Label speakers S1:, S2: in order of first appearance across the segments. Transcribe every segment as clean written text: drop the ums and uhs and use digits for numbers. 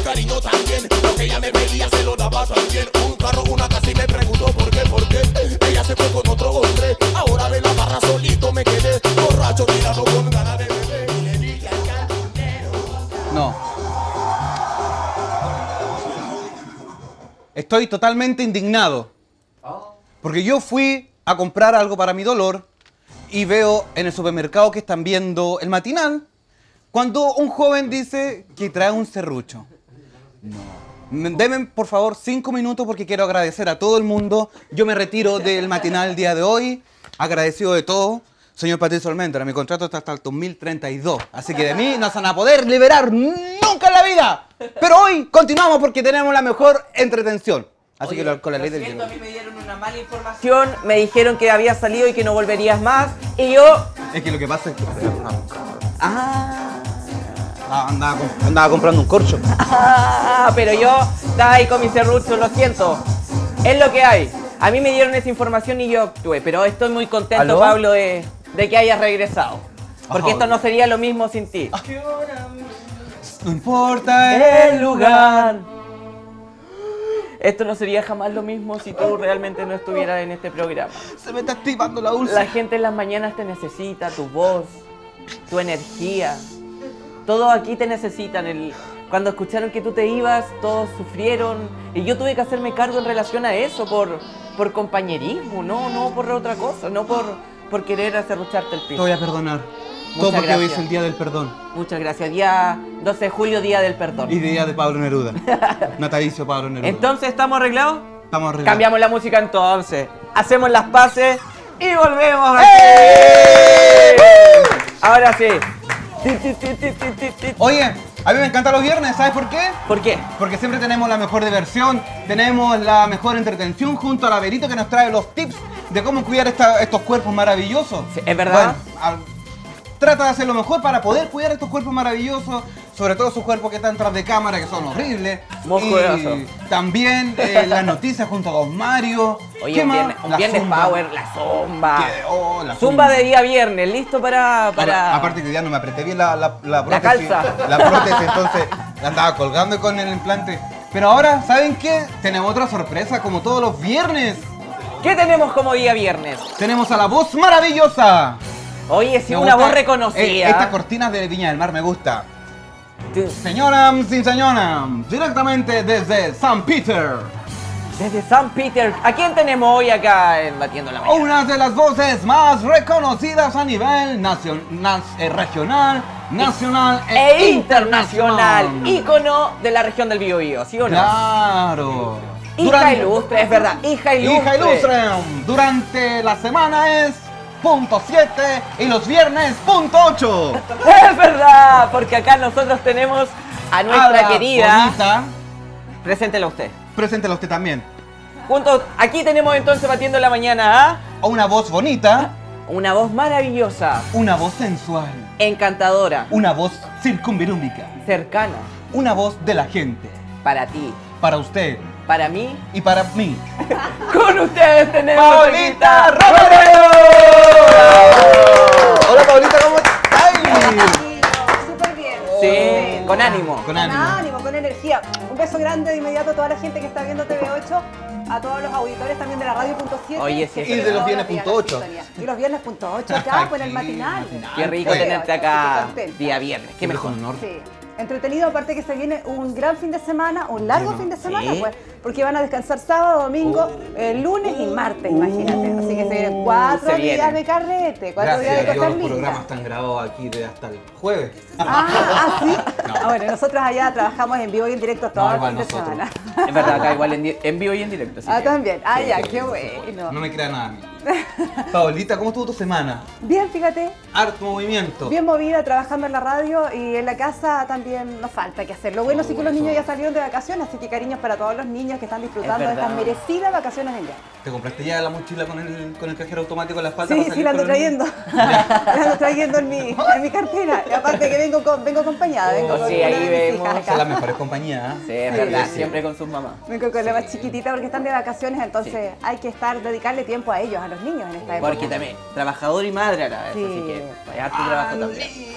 S1: cariño también. Lo que ella me pedía se lo daba también. Un carro, una casa y me preguntó por qué. Ella se fue con otro hombre. Ahora de la barra solito me quedé. Borracho, tirado con ganas de beber. Y le dije al cantinero.
S2: No. Estoy totalmente indignado. Porque yo fui a comprar algo para mi dolor y veo en el supermercado que están viendo el matinal cuando un joven dice que trae un serrucho. No. Denme, por favor, 5 minutos porque quiero agradecer a todo el mundo. Yo me retiro del matinal el día de hoy, agradecido de todo. Señor Patricio Almendra, mi contrato está hasta el 2032, así que de mí no se van a poder liberar nunca en la vida. Pero hoy continuamos porque tenemos la mejor entretención. Así que con la ley del hielo.
S3: A mí me dieron una mala información, me dijeron que había salido y que no volverías más, y yo...
S2: Es que lo que pasa es que... Andaba comprando un corcho.
S3: Pero yo estaba ahí con mi serrucho, lo siento. Es lo que hay. A mí me dieron esa información y yo actué, pero estoy muy contento,
S2: ¿aló?
S3: Pablo, de que hayas regresado. Porque esto no sería lo mismo sin ti.
S2: No importa el lugar.
S3: Esto no sería jamás lo mismo si tú realmente no estuvieras en este programa.
S2: Se me está activando la úlcera.
S3: La gente en las mañanas te necesita, tu voz, tu energía. Todos aquí te necesitan. Cuando escucharon que tú te ibas, todos sufrieron. Y yo tuve que hacerme cargo en relación a eso, por compañerismo, no por otra cosa, no por querer acerrucharte el piso.
S2: Te voy a perdonar.
S3: Muchas
S2: Todo porque
S3: gracias.
S2: hoy es el día del perdón.
S3: Muchas gracias. Día 12 de julio, día del perdón.
S2: Y día de Pablo Neruda. Natalicio Pablo Neruda.
S3: Entonces, ¿estamos arreglados?
S2: Estamos arreglados.
S3: Cambiamos la música entonces. Hacemos las paces y volvemos. Ahora sí.
S2: Oye, a mí me encantan los viernes, ¿sabes por qué?
S3: ¿Por qué?
S2: Porque siempre tenemos la mejor diversión, tenemos la mejor entretención junto a la Verito que nos trae los tips de cómo cuidar estos cuerpos maravillosos.
S3: Sí, ¿es verdad?
S2: Bueno, trata de hacer lo mejor para poder cuidar estos cuerpos maravillosos, sobre todo sus cuerpos que están tras de cámara, que son horribles.
S3: Musculoso.
S2: Y también las noticias junto a Don Mario.
S3: Oye,
S2: ¿Qué
S3: un
S2: más?
S3: viernes, un
S2: La
S3: viernes
S2: zumba.
S3: power, la zumba.
S2: La
S3: Zumba de día viernes, listo para...
S2: Aparte que hoy día no me apreté bien la prótesis.
S3: calza.
S2: La prótesis, entonces la andaba colgando con el implante. Pero ahora, ¿saben qué? Tenemos otra sorpresa, como todos los viernes.
S3: ¿Qué tenemos como día viernes?
S2: Tenemos a la voz maravillosa.
S3: Oye, sí,
S2: Me
S3: una
S2: gusta,
S3: voz reconocida.
S2: Estas cortinas de Viña del Mar me gusta. Señora, sin señora, directamente desde San Peter.
S3: Desde San Peter. ¿A quién tenemos hoy acá en Batiendo la Mañana?
S2: Una de las voces más reconocidas a nivel regional, nacional
S3: E internacional. Ícono de la región del Biobío, ¿sí o no?
S2: Claro.
S3: Hija ilustre, es verdad. Hija ilustre.
S2: Hija ilustre. Durante la semana es .7 y los viernes .8.
S3: Es verdad, porque acá nosotros tenemos a nuestra querida...
S2: Bonita.
S3: Preséntela usted.
S2: Preséntela usted también.
S3: Juntos, aquí tenemos entonces Batiendo la Mañana
S2: A una voz bonita.
S3: una voz maravillosa,
S2: Una voz sensual.
S3: encantadora,
S2: Una voz circunvirúmica.
S3: cercana,
S2: Una voz de la gente.
S3: para ti,
S2: Para usted
S3: para mí.
S2: y para mí.
S3: Con ustedes tenemos
S2: ¡Paulita
S3: a
S2: Romero! Hola Paulita, ¿cómo estás?
S4: Súper bien.
S3: Sí, con ánimo.
S2: Con ánimo.
S4: Con energía. Un beso grande de inmediato a toda la gente que está viendo TV8, a todos los auditores también de la radio.7.
S3: Oye, sí,
S2: Y de los viernes .8.
S4: Y los viernes .8 acá, con el matinal.
S3: Qué rico
S2: Oye.
S3: tenerte acá
S4: Estoy contenta.
S3: día viernes. Qué mejor.
S2: honor.
S4: Sí. Entretenido, aparte que se viene un gran fin de semana, un largo fin de semana,
S3: Sí.
S4: pues, porque van a descansar sábado, domingo, lunes y martes, imagínate. Así que se vienen 4
S3: se
S4: días
S3: viene.
S4: de carrete, 4
S2: Gracias
S4: días
S2: a
S4: de
S2: Dios,
S4: cosas
S2: los
S4: lindas.
S2: programas están grabados aquí de hasta el jueves.
S4: ¿Sí? Bueno, nosotros allá trabajamos en vivo y en directo todo el
S2: igual
S4: fin de
S2: nosotros.
S4: semana.
S3: Es verdad, acá igual en vivo y en directo. así que-
S4: También. Ah, ya,
S2: Sí.
S4: qué bueno.
S2: No me crea nada a mí. Paulita, ¿cómo estuvo tu semana?
S4: Bien, fíjate,
S2: Harto movimiento.
S4: bien movida, trabajando en la radio y en la casa también nos falta que hacer. Lo bueno sí que los niños ya salieron de vacaciones, así que cariños para todos los niños que están disfrutando de estas
S3: verdad.
S4: merecidas vacaciones de invierno.
S2: ¿Te compraste ya la mochila con el cajero automático en la espalda?
S4: Sí,
S2: para
S4: sí,
S2: salir
S4: la ando
S2: con los niños?
S4: trayendo. La ando trayendo en mi cartera. Y aparte que vengo acompañada. Vengo
S3: Oh,
S4: con
S3: sí,
S4: una
S3: ahí
S4: de mis
S3: vemos.
S4: hijas
S2: Son las
S4: acá.
S2: mejores compañías.
S3: Sí, es verdad,
S2: sí.
S3: siempre con sus mamás.
S4: Vengo con la más chiquitita porque están de vacaciones, entonces hay que dedicarle tiempo a ellos, a los niños en esta época.
S3: Porque también, trabajador y madre a la vez,
S4: Sí.
S3: así que vaya tu trabajo también.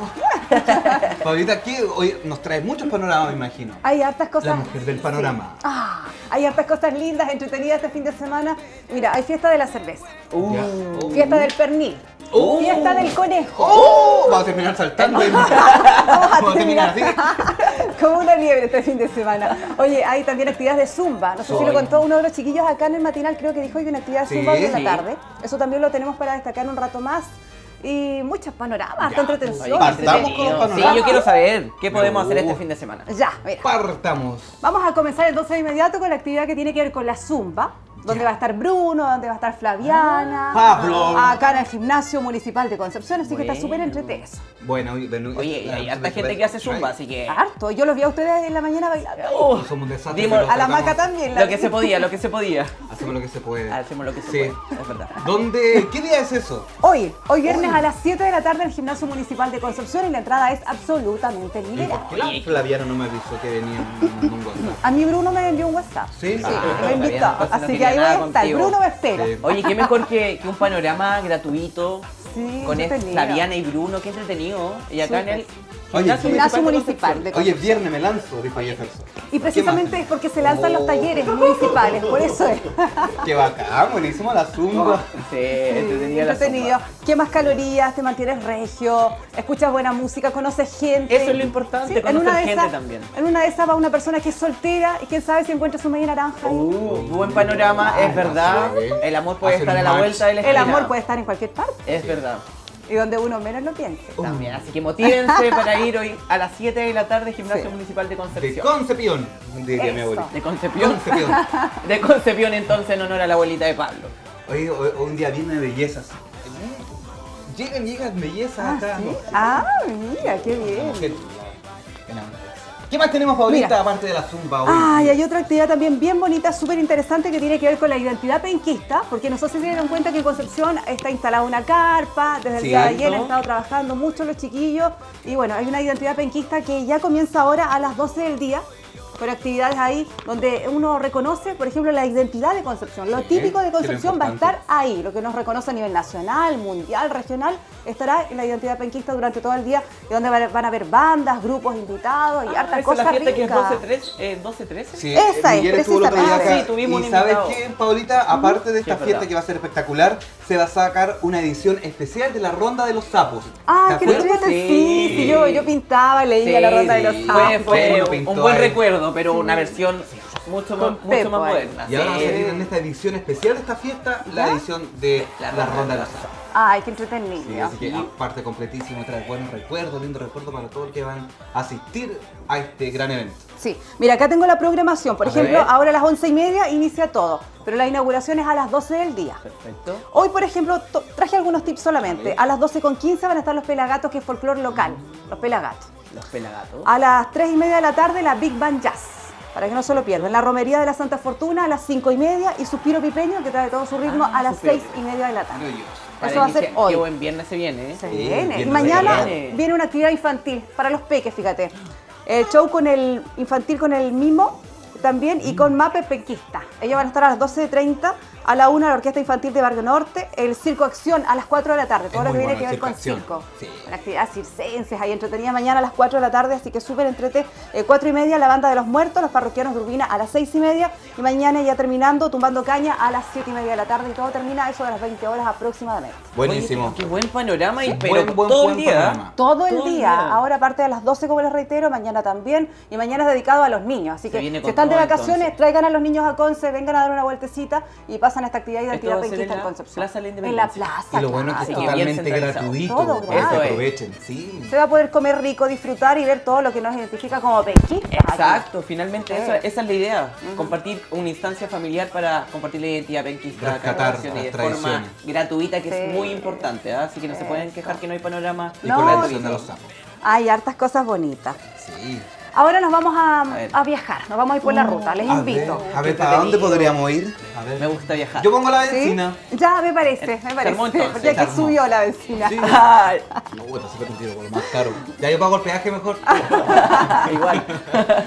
S2: Paulita, ¿qué? Hoy nos trae muchos panoramas, me imagino.
S4: Hay hartas cosas.
S2: La mujer del panorama.
S4: Sí. Hay hartas cosas lindas, entretenidas este fin de semana. Mira, hay fiesta de la cerveza,
S2: Ya.
S4: fiesta del pernil, fiesta del conejo.
S2: Vamos a terminar saltando.
S4: Vamos a
S2: Vamos a terminar
S4: terminar
S2: así.
S4: como una liebre este fin de semana. Oye, hay también actividades de zumba. No sé si lo contó uno de los chiquillos acá en el matinal, creo que dijo que hay una actividad de zumba hoy en la
S3: Sí.
S4: tarde. Eso también lo tenemos para destacar un rato más. Y muchos panoramas, harta
S2: Ya,
S4: entretención.
S2: partamos con los
S3: Sí,
S2: panoramas.
S3: yo quiero saber qué podemos hacer este fin de semana.
S4: Ya, mira.
S2: Partamos.
S4: Vamos a comenzar entonces de inmediato con la actividad que tiene que ver con la zumba, donde va a estar Bruno, donde va a estar Flaviana,
S2: Pablo.
S4: acá en el gimnasio municipal de Concepción, así que está
S3: Bueno.
S4: súper entrete eso.
S2: Bueno,
S3: Oye, hay harta gente que hace zumba, así que...
S4: Harto, yo los vi a ustedes en la mañana bailando.
S2: Somos un desastre.
S3: Dimos-
S2: pero
S4: A la
S2: tratamos-
S4: Maca también.
S3: Lo que se podía, lo que se podía.
S2: Hacemos lo que se puede.
S3: Hacemos lo que se
S2: Sí.
S3: puede, es verdad.
S2: ¿Dónde? ¿Qué día es eso?
S4: Hoy viernes a las 7 de la tarde en el gimnasio municipal de Concepción y la entrada es absolutamente
S2: ¿Y
S4: libre.
S2: por qué la Flaviana no me avisó que venía en un WhatsApp?
S4: A mí Bruno me envió un WhatsApp.
S2: Sí,
S4: Sí,
S2: Ah,
S4: me invitó.
S3: bien, entonces no
S4: Así que
S3: tenía
S4: ahí voy a
S3: nada
S4: estar.
S3: contigo.
S4: Bruno me espera.
S2: Sí.
S3: Oye, qué mejor que un panorama gratuito
S4: Sí,
S3: con
S4: entretenido.
S3: Flaviana y Bruno, qué entretenido. Y acá en el
S2: Oye,
S4: Gimnasio municipal de
S2: Oye,
S4: Concepción.
S2: viernes me lanzo, dijo Jefferson.
S4: Y precisamente es porque se lanzan los talleres municipales, por eso es.
S2: Qué bacán, buenísimo la zumba.
S3: Sí, entretenida la
S4: Entretenido.
S3: zumba.
S4: Quemas calorías, te mantienes regio, escuchas buena música, conoces gente.
S3: Eso es lo importante,
S4: en
S3: conocer
S4: una de
S3: gente
S4: esas-
S3: también.
S4: En una de esas va una persona que es soltera y quién sabe si encuentra su media naranja ahí.
S3: Buen panorama, es verdad.
S2: sí.
S3: El amor puede
S2: Hacen
S3: estar a
S2: un
S3: la
S2: match.
S3: vuelta de la
S4: El
S3: esquina.
S4: amor puede estar en cualquier parte
S3: Es verdad.
S4: y donde uno menos lo piense.
S3: También, así que motívense para ir hoy a las 7 de la tarde Gimnasio
S4: Sí.
S3: Municipal de
S2: De
S3: Concepción.
S2: Concepción, diría mi
S4: Eso.
S2: abuelita.
S3: De Concepción.
S2: Concepción.
S3: De Concepción entonces en honor a la abuelita de Pablo.
S2: Oye, hoy un día viene bellezas. Llegan bellezas acá.
S4: ¿Sí?
S2: ¿no?
S4: Mira, qué bien.
S2: ¿Qué más tenemos, Paulita,
S4: Mira.
S2: aparte de la zumba hoy?
S4: Y hay otra actividad también bien bonita, súper interesante, que tiene que ver con la identidad penquista, porque no sé si se dieron cuenta que en Concepción está instalada una carpa, desde el día de ayer
S3: Cierto.
S4: han estado trabajando mucho los chiquillos, y bueno, hay una identidad penquista que ya comienza ahora a las 12 del día, con actividades ahí donde uno reconoce, por ejemplo, la identidad de Concepción. Lo
S2: Sí,
S4: típico de
S2: que es lo
S4: Concepción va a
S2: importante.
S4: estar ahí, lo que nos reconoce a nivel nacional, mundial, regional, estará en la identidad penquista durante todo el día, y donde van a haber bandas, grupos invitados y hartas
S3: esa es
S4: cosas
S3: la fiesta que es
S4: ricas.
S3: 12-13.
S2: Sí,
S4: Esa es,
S2: Miguel estuvo el otro día
S4: precisamente.
S2: acá.
S3: Sí, tuvimos
S2: y
S3: un
S2: ¿sabes
S3: invitado.
S2: qué, Paulita? Aparte de esta
S3: Sí, es
S2: fiesta
S3: verdad.
S2: que va a ser espectacular, se va a sacar una edición especial de la Ronda de los Sapos.
S4: Ah,
S2: ¿Te
S4: qué
S2: acuerdas?
S4: entrete, sí, yo pintaba, leía la ronda de los sapos.
S3: Fue
S2: Uno
S3: un
S2: pintó
S3: buen
S2: ahí.
S3: recuerdo, pero una versión mucho
S4: Con
S3: más
S4: Pepo ahí.
S3: moderna.
S2: Y ahora va a
S3: Sí.
S2: salir en esta edición especial de esta fiesta, la
S4: ¿Ya?
S2: edición de la Ronda de los Sapos.
S4: Ay, qué
S2: Sí,
S4: entretenido.
S2: así que aparte completísimo, trae buenos recuerdos, lindos recuerdos para todos los que van a asistir a este gran evento.
S4: Sí, mira, acá tengo la programación. Por
S3: A
S4: ejemplo,
S3: ver.
S4: ahora a las 11:30 inicia todo, pero la inauguración es a las 12 del día.
S3: Perfecto.
S4: Hoy, por ejemplo, traje algunos tips solamente. A las 12:15 van a estar los pelagatos, que es folclore local, los pelagatos.
S3: Los pelagatos.
S4: A las 3:30 de la tarde, la Big Band Jazz, para que no se lo pierdan. La romería de la Santa Fortuna a las 5:30 y Suspiro Pipeño, que trae todo su ritmo, a las
S3: Suspiro
S4: 6:30 de la tarde.
S2: Maravilloso.
S4: Eso va a ser hoy.
S3: Qué buen viernes se viene, ¿eh?
S4: Se
S2: Sí,
S4: viene.
S2: bien,
S4: Y mañana
S3: viene.
S4: viene una actividad infantil para los peques, fíjate. El show con el infantil con el Mimo también y con Mape Penquista. Ellos van a estar a las 12:30, a la 1 la Orquesta Infantil de Barrio Norte, el Circo Acción a las 4 de la tarde, todo
S2: Es
S4: lo que
S2: muy
S4: viene que
S2: bueno
S4: ver
S2: el
S4: con
S2: Circo
S4: circo.
S2: Acción. Sí.
S4: Una actividad circenses, ahí entretenida mañana a las 4 de la tarde, así que súper entrete. 4:30 la Banda de los Muertos, los parroquianos de Urbina a las 6:30 y mañana ya terminando, tumbando caña a las 7:30 de la tarde y todo termina a eso de las 20 horas aproximadamente.
S2: Buenísimo.
S3: Oye, qué buen panorama, y,
S2: Buen,
S3: pero
S2: buen,
S3: todo
S2: buen
S3: el día.
S2: panorama.
S4: Todo el
S3: Todo el
S4: día.
S3: día.
S4: Ahora aparte de las 12, como les reitero, mañana también. Y mañana es dedicado a los niños. Así
S3: Se
S4: que
S3: viene
S4: si
S3: con
S4: están de
S3: todo,
S4: vacaciones,
S3: entonces.
S4: traigan a los niños a Conce, vengan a dar una vueltecita y pasan esta actividad de
S3: Esto
S4: identidad
S3: va a ser
S4: penquista
S3: en
S4: en
S3: la
S4: Concepción.
S3: Plaza de la
S4: En la
S3: Independencia.
S4: plaza.
S2: Y lo bueno es que es
S3: Así que bien
S2: totalmente
S3: centralizado.
S2: gratuito.
S4: Todo
S2: para que
S3: gratis.
S2: aprovechen, sí.
S4: Se va a poder comer rico, disfrutar y ver todo lo que nos identifica como penquistas.
S3: Exacto, finalmente
S4: Sí.
S3: esa es la idea, compartir una instancia familiar para compartir la identidad penquista,
S2: Rescatar
S3: tradiciones,
S2: las
S3: de forma
S2: tradiciones.
S3: gratuita, que
S4: Sí.
S3: es muy importante, ¿ah? Así que no se pueden
S4: Eso.
S3: quejar que no hay panorama
S2: Y
S4: No,
S2: con la
S4: sí.
S2: edición de los sapos.
S4: Hay hartas cosas bonitas.
S2: Sí.
S4: Ahora nos vamos
S3: ver.
S4: a viajar, nos vamos a ir por la ruta, les invito.
S2: A ver,
S3: Qué
S2: ¿para dónde
S3: entretenido.
S2: podríamos ir? A ver.
S3: Me gusta viajar.
S2: Yo pongo la
S4: ¿Sí?
S2: vecina.
S4: Ya, me parece, me
S3: Se armó
S4: parece.
S3: entonces.
S4: Porque aquí
S2: Se armó.
S4: subió la vecina.
S2: Sí.
S3: Ay,
S2: No, bueno, se un tiro por lo más caro. Ya yo pago el peaje mejor.
S3: igual.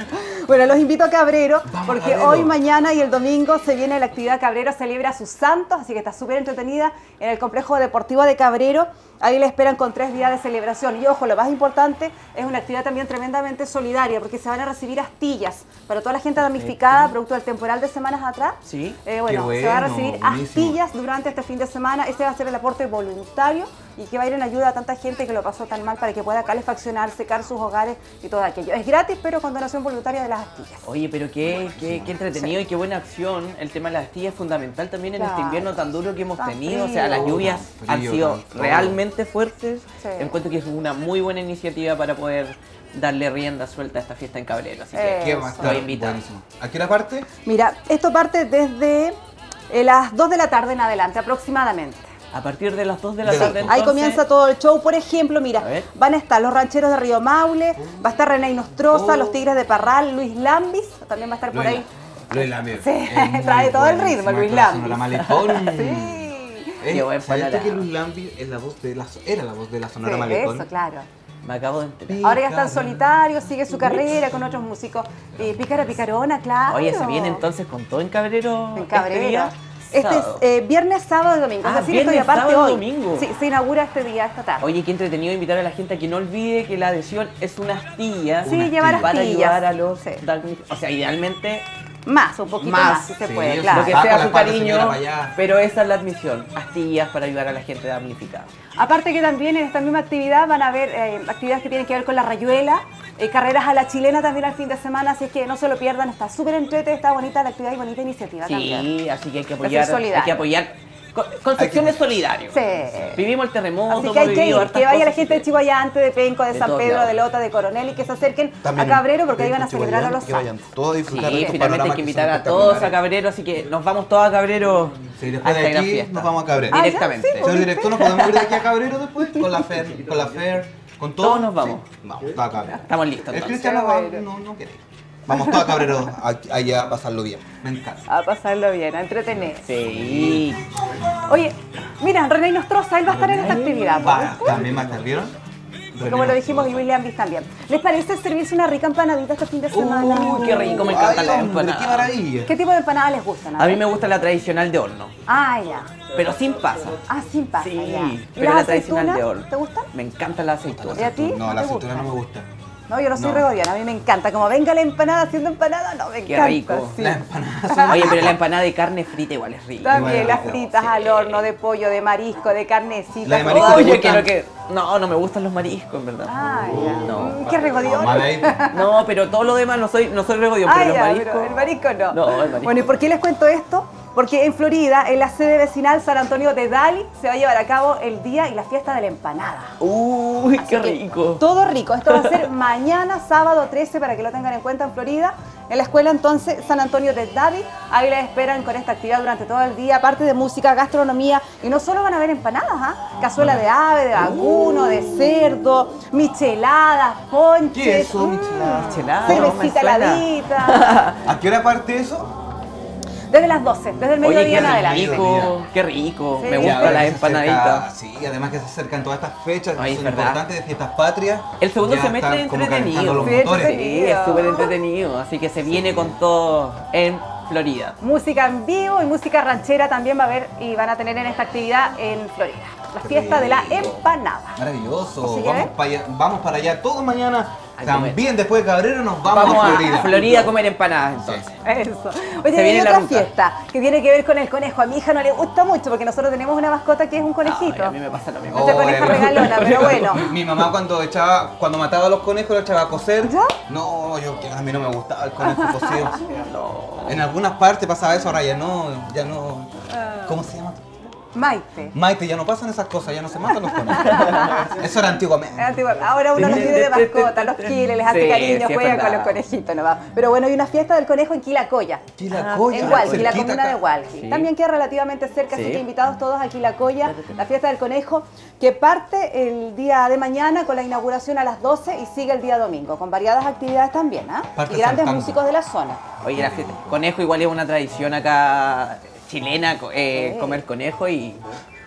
S4: Bueno, los invito a Cabrero,
S2: Vamos,
S4: porque
S2: Cabrero.
S4: hoy, mañana y el domingo se viene la actividad Cabrero celebra a sus santos, así que está súper entretenida en el complejo deportivo de Cabrero. Ahí le esperan con 3 días de celebración. Y ojo, lo más importante, es una actividad también tremendamente solidaria, porque se van a recibir astillas para toda la gente damnificada, producto del temporal de semanas atrás.
S3: Sí.
S4: Bueno,
S2: Qué
S4: se va a
S2: bueno,
S4: recibir
S2: buenísimo.
S4: astillas durante este fin de semana. Este va a ser el aporte voluntario y que va a ir en ayuda a tanta gente que lo pasó tan mal para que pueda calefaccionar, secar sus hogares y todo aquello. Es gratis, pero con donación voluntaria de las astillas.
S3: Oye, pero qué entretenido y qué buena acción. El tema de las astillas es fundamental también en este
S4: Claro.
S3: invierno tan duro que hemos
S4: Tan
S3: tenido. O sea, las
S4: frío.
S3: lluvias
S2: Tan
S3: han
S2: frío,
S3: sido
S2: tan todo.
S3: realmente fuertes.
S4: Sí.
S3: Encuentro que es una muy buena iniciativa para poder darle rienda suelta a esta fiesta en Cabrero. Así que
S2: ¿Qué va a
S4: Eso.
S2: estar?
S3: Lo invitamos.
S2: Buenísimo. ¿A qué hora parte?
S4: Mira, esto parte desde las 2 de la tarde en adelante aproximadamente.
S3: a partir de las 2 de la
S2: De las
S3: tarde.
S2: dos.
S4: Ahí
S3: entonces,
S4: comienza todo el show. Por ejemplo, mira,
S3: A ver.
S4: van a estar los rancheros de Río Maule, va a estar René Nostroza,
S2: Oh.
S4: los Tigres de Parral, Luis Lambis, también va a estar por ahí.
S2: Luis Lambis.
S4: Sí,
S2: Es muy
S4: trae todo el ritmo,
S2: buenísima,
S4: Luis
S2: con la
S4: Lambis.
S2: Sonora Malecón.
S4: Sí.
S3: Qué buen
S2: ¿Sabías tú que
S3: panorama.
S2: Luis Lambis es la voz de era la voz de la Sonora
S4: Sí,
S2: Malecón?
S4: eso, claro.
S3: Me acabo de enterar.
S4: Ahora ya está en solitario, sigue su carrera con otros músicos. Pícara Picarona, claro.
S3: Oye, se viene entonces con todo en Cabrero.
S4: En
S3: este
S4: Cabrera.
S3: día?
S4: Este
S3: Sábado.
S4: es viernes, sábado y domingo.
S3: Ah,
S4: es decir,
S3: viernes,
S4: estoy aparte
S3: sábado y
S4: hoy.
S3: domingo.
S4: Sí, se inaugura este día, esta tarde.
S3: Oye, qué entretenido invitar a la gente a que no olvide que la adhesión es una astilla.
S4: Sí,
S2: Una
S4: llevar
S2: astilla.
S3: para
S4: astillas.
S3: ayudar a los
S4: Sí.
S3: damnificados. O sea, idealmente
S4: Más, un poquito más, si se
S2: sí,
S4: puede,
S2: eso
S4: claro.
S3: lo que
S2: Saca
S3: sea
S2: la
S3: su
S2: espalda, señora,
S3: cariño,
S2: para allá.
S3: pero esa es la admisión. Astillas para ayudar a la gente damnificada.
S4: Aparte que también en esta misma actividad van a haber actividades que tienen que ver con la rayuela, carreras a la chilena también al fin de semana, así es que no se lo pierdan, está súper entrete, está bonita la actividad y bonita iniciativa también.
S3: Sí, así que hay que
S4: ser
S3: apoyar.
S4: solidario.
S3: Hay que apoyar. Concepción
S2: Hay
S3: es solidario.
S4: Sí.
S3: Vivimos el terremoto,
S4: Así que hay
S3: hemos
S4: que
S3: vivido
S4: ir,
S3: hartas
S4: que vaya la
S3: cosas,
S4: gente de
S3: sí.
S4: Chihuayante, de Penco, de
S3: De
S4: San
S3: todos
S4: Pedro,
S3: lados.
S4: de Lota, de Coronel y que se acerquen
S2: También
S4: a Cabrero porque ahí
S2: Penco,
S4: van a celebrar a los
S2: que vayan
S4: santos.
S2: todos a
S3: Sí,
S2: disfrutar de estos
S3: finalmente hay
S2: panoramas
S3: que
S2: son
S3: invitar a todos a
S2: espectaculares.
S3: Cabrero, así que nos vamos todos a Cabrero.
S2: Sí, después
S3: a
S2: de
S3: esta gran
S2: aquí
S3: fiesta.
S2: nos vamos a Cabrero.
S4: Ah, ya,
S3: Directamente.
S4: sí,
S2: Señor director, ¿nos podemos ir de aquí a Cabrero después? Con la Fer, con todo.
S3: Todos nos vamos.
S2: Sí, vamos, todos a Cabrero.
S3: Estamos listos,
S2: El
S3: entonces.
S2: Cristiano
S4: Qué bueno.
S2: no quiere ir. Vamos todos a Cabrero allá a pasarlo bien. Me encanta.
S4: A pasarlo bien, a entretener.
S3: Sí.
S4: Oye, mira, René Nostroza, él va a estar en esta actividad.
S2: Va, también va a estar, ¿vieron?
S4: Como lo dijimos, y William Bis también. ¿Les parece servirse una rica empanadita este fin de semana?
S3: Qué rico, me encanta
S2: Ay,
S3: la
S2: hombre,
S3: empanada.
S2: ¡Qué maravilla!
S4: ¿Qué tipo de empanada les gustan?
S3: A mí me gusta la tradicional de horno,
S4: Ah, ya.
S3: pero sin pasas.
S4: Ah, sin pasa,
S3: Sí,
S4: ya. ¿Y
S3: pero
S4: las
S3: la tradicional
S4: aceitunas?
S3: de horno.
S4: ¿Te gustan?
S3: Me encanta la aceituna.
S4: ¿Y a ti?
S2: No,
S4: ¿No
S2: la
S4: te
S2: aceituna
S4: gusta?
S2: no me gusta.
S4: No, yo no soy
S2: No.
S4: regodiana, a mí me encanta. Como venga la empanada haciendo empanada, no, me
S3: Qué
S4: encanta.
S3: rico.
S4: sí.
S2: Las empanadas son...
S3: Oye, pero la empanada de carne frita igual es rica.
S4: También
S2: Igual,
S4: las
S2: rico.
S4: fritas
S3: Sí.
S4: al horno, de pollo, de marisco, de carnecita.
S2: La de marisco, ¿te
S3: Oye,
S2: gusta?
S3: quiero que... No me gustan los mariscos, en verdad.
S4: Ah, ya.
S3: No.
S4: Qué regodión.
S2: Mal ahí.
S3: No, pero todo lo demás no soy regodión,
S4: Ah,
S3: pero los
S4: ya,
S3: mariscos...
S4: pero el marisco no.
S3: No, el marisco.
S4: Bueno, ¿y por qué les cuento esto? Porque en Florida, en la sede vecinal San Antonio de Dali, se va a llevar a cabo el día y la fiesta de la empanada.
S3: Uy, qué
S4: Así que
S3: rico.
S4: Todo rico. Esto va a ser mañana, sábado 13, para que lo tengan en cuenta en Florida. En la escuela entonces San Antonio de Dali. Ahí les esperan con esta actividad durante todo el día, aparte de música, gastronomía. Y no solo van a ver empanadas, cazuela de ave, de vacuno, de cerdo, micheladas, ponches.
S2: ¿Qué es eso, michelada?
S3: Michelada,
S4: cervecita
S3: no me suena.
S4: heladita.
S2: ¿A qué hora parte eso?
S4: Desde las 12, desde el
S3: Oye,
S4: mediodía en
S3: qué
S4: adelante.
S3: rico, qué rico.
S4: Sí.
S3: Me
S4: Ya,
S3: gusta la
S2: que se
S3: empanadita.
S2: acerca- sí, además que se acercan todas estas fechas que
S3: Ay,
S2: son
S3: es verdad.
S2: importantes de fiestas patrias.
S3: El segundo
S2: Ya
S3: semestre
S2: están
S3: es
S2: como calentando
S3: entretenido.
S2: los
S4: Sí,
S2: motores.
S4: entretenido.
S3: Sí, es súper entretenido. Así que se viene con todo en Florida.
S4: Música en vivo y música ranchera también va a haber y van a tener en esta actividad en Florida. La fiesta de la empanada.
S2: Maravilloso.
S4: Así que,
S2: Vamos para allá todos mañana.
S3: A
S2: También después de Cabrero nos vamos,
S3: Vamos
S2: a
S3: a
S2: Florida.
S3: Florida a comer empanadas entonces.
S4: Eso.
S3: Se
S4: Oye,
S3: viene
S4: hay
S3: la
S4: otra
S3: ruta.
S4: fiesta que tiene que ver con el conejo. A mi hija no le gusta mucho porque nosotros tenemos una mascota que es un conejito.
S3: Ay, a mí me pasa lo mismo.
S4: Nuestra coneja regalona, pero bueno.
S2: Mi mamá cuando mataba a los conejos lo echaba a cocer.
S4: ¿Ya?
S2: No, a mí no me gustaba el conejo cocido. En algunas partes pasaba eso, ahora ya no. ¿Cómo se llama?
S4: Maite.
S2: Maite, ya no pasan esas cosas, ya no se matan los conejos. Eso era antiguamente.
S4: Es antigua. Ahora uno los tiene de mascota, los quiere, les hace
S3: Sí,
S4: cariño,
S3: sí, es
S4: juega con
S3: verdad.
S4: los conejitos. ¿No va? Pero bueno, hay una fiesta del conejo en Quilacoya.
S2: Quilacoya,
S4: En Hualqui, la
S2: cerquita
S4: comuna
S2: acá.
S4: de Hualqui.
S3: Sí.
S4: También queda relativamente cerca, así
S3: Sí.
S4: que invitados todos a Quilacoya, la fiesta del conejo, que parte el día de mañana con la inauguración a las 12 y sigue el día domingo, con variadas actividades también,
S2: Parte
S4: y grandes
S2: saltando.
S4: músicos de la zona.
S3: Oye, la fiesta. Conejo igual es una tradición acá chilena, comer conejo y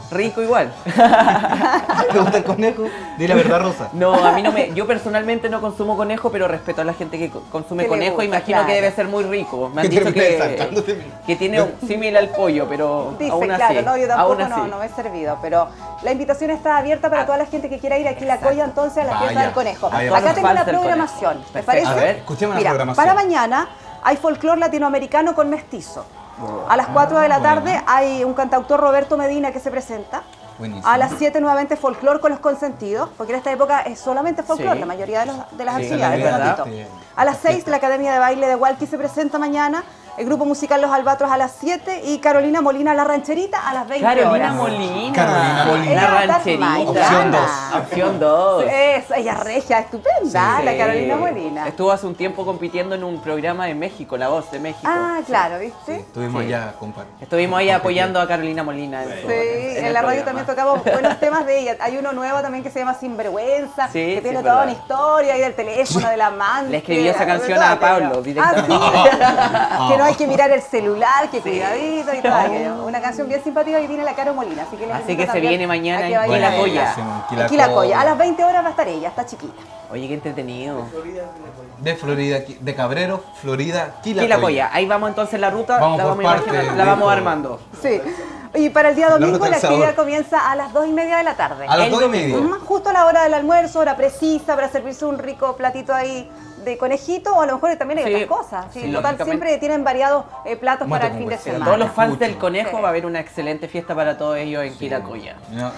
S3: Rico igual.
S2: ¿Te gusta el conejo? Di la verdad, Rosa.
S3: No, a mí no me... Yo personalmente no consumo conejo, pero respeto a la gente que consume
S4: Que le
S3: conejo.
S4: gusta,
S3: Imagino
S4: claro.
S3: que debe ser muy rico. Me han
S2: Que
S3: dicho
S2: termine saltándote.
S3: que tiene un símil al pollo, pero
S4: Dice,
S3: aún así.
S4: claro, no, yo
S3: aún
S4: tampoco
S3: así.
S4: no me he servido, pero la invitación está abierta para toda la gente que quiera ir aquí a La Colla, entonces, a la fiesta
S2: Vaya,
S4: del conejo.
S2: vaya,
S4: Acá
S3: nos
S4: tengo la
S3: falta el
S4: programación,
S3: conejo.
S4: ¿te
S3: Perfecto.
S4: parece?
S2: A ver, escuchemos la
S4: Mira,
S2: programación.
S4: para mañana hay folclore latinoamericano con mestizo. A las 4 de la tarde hay un cantautor, Roberto Medina, que se presenta.
S2: Buenísimo.
S4: A las 7 nuevamente folclore con los consentidos, porque en esta época es solamente folclore,
S3: Sí.
S4: la mayoría de las
S3: Sí,
S4: actividades,
S3: es
S4: ¿no,
S3: verdad.
S4: Tito? A las 6 la Academia de Baile de Walkie se presenta mañana, el grupo musical Los Albatros a las 7 y Carolina Molina La Rancherita a las 20
S3: Carolina
S4: horas.
S3: Molina.
S2: Carolina Molina.
S3: La
S4: Ella está
S3: rancherita.
S4: mañana.
S2: Opción dos.
S3: Opción 2.
S4: Es, ella es regia, estupenda,
S2: Sí.
S4: la Carolina Molina.
S3: Estuvo hace un tiempo compitiendo en un programa de México, La Voz de México.
S4: Ah, claro, ¿viste?
S2: Estuvimos
S3: Sí.
S2: allá, compadre.
S3: Estuvimos ahí apoyando a Carolina Molina.
S4: Sí,
S3: en
S4: en
S3: el
S4: la radio
S3: programa.
S4: también tocamos buenos temas de ella. Hay uno nuevo también que se llama Sinvergüenza,
S3: Sí,
S4: que
S3: sí,
S4: tiene
S3: es
S4: toda
S3: verdad.
S4: una historia ahí del teléfono, del amante.
S3: Le escribió esa
S4: de
S3: canción
S4: todo
S3: a
S4: aquello.
S3: Pablo directamente.
S4: Ah, sí. Que no hay que mirar el celular, que cuidadito y todo aquello. Una canción bien simpática que tiene la Caro Molina. Así que, les
S3: Así
S4: invito
S3: que se
S4: también
S3: viene mañana
S4: a que
S3: en
S4: vayan a
S3: Quilacoya.
S4: verla.
S2: Buenísimo,
S4: En Quilacoya. A las 20 horas va a estar ella, está chiquita.
S3: Oye, qué entretenido.
S2: De Florida, de Cabrero, Florida,
S3: Quilacoya. Ahí vamos entonces la ruta,
S2: Vamos
S3: la
S2: por
S3: vamos,
S2: parte,
S3: la vamos
S2: Nico.
S3: armando.
S4: Sí. Y para el día
S2: La
S4: domingo
S2: ruta
S4: la
S2: del sabor.
S4: actividad comienza a las 2:30 de la tarde.
S2: A las
S3: El
S2: 2:30.
S4: Justo a la hora del almuerzo, hora precisa para servirse un rico platito ahí de conejito o a lo mejor también hay
S3: Sí,
S4: otras cosas. Sí,
S3: sí,
S4: en total,
S3: lógicamente.
S4: siempre tienen variados platos
S2: Muerto
S4: para el
S2: con
S4: fin de
S2: hueso.
S4: semana.
S3: Todos los fans
S2: Mucho.
S3: del conejo
S4: Sí.
S3: va a haber una excelente fiesta para todos ellos en Quilacoya.
S2: No.